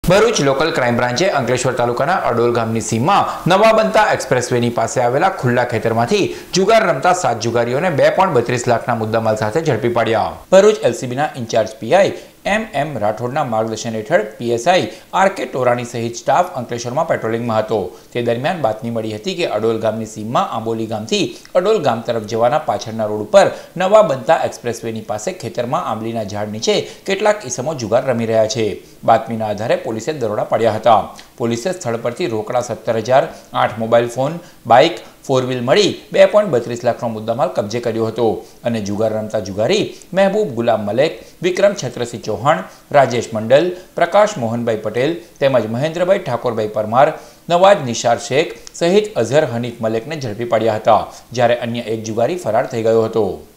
Bharuch local crime બ્રાન્ચે અંકલેશ્વર તાલુકાના અડોલ ગામની સીમમાં નવા બનતા એક્સપ્રેસવેની પાસે આવેલા ખુલ્લા ખેતરમાંથી જુગાર રમતા 7 જુગારીઓને 2.32 લાખના મુદ્દામાલ સાથે ઝડપી પાડ્યા. ભરૂચ એલસીબીના ઇન્ચાર્જ પીઆઈ એમ રાઠોડના માર્ગદર્શન હેઠળ પીએસઆઈ આર.કે. ટોરાણી સહિત સ્ટાફ અંકલેશ્વરમાં પેટ્રોલિંગમાં હતો. તે દરમિયાન બાતમી મળી હતી કે અડોલ ગામની સીમમાં આંબોલી ગામથી અડોલ ગામ તરફ જવાના પાછળના રોડ ઉપર નવા બનતા એક્સપ્રેસવેની પાસે ખેતરમાં આંબલીના ઝાડ નીચે કેટલાક ઈસમો જુગાર રમી રહ્યા છે. બાતમીના આધારે પોલીસે દરોડા પાડ્યા હતા. પોલીસે સ્થળ પરથી રોકડા 17,000, 8 મોબાઈલ ફોન, બાઇક, 4 વ્હીલ મળી 2.32 લાખનો મુદ્દામાલ કબજે કર્યો હતો અને જુગાર રમતા જુગારી મહેબૂબ ગુલામ મલેક, વિક્રમ છત્રસિંહ ચૌહાણ, રાજેશ મંડલ, પ્રકાશ મોહનભાઈ પટેલ તેમજ મહેન્દ્રભાઈ ઠાકોરભાઈ પરમાર, નવાજ નિશાર શેખ સહિત અઝહર હનીફ મલેકને ઝડપી પાડ્યા હતા, જ્યારે અન્ય એક જુગારી ફરાર થઈ ગયો હતો.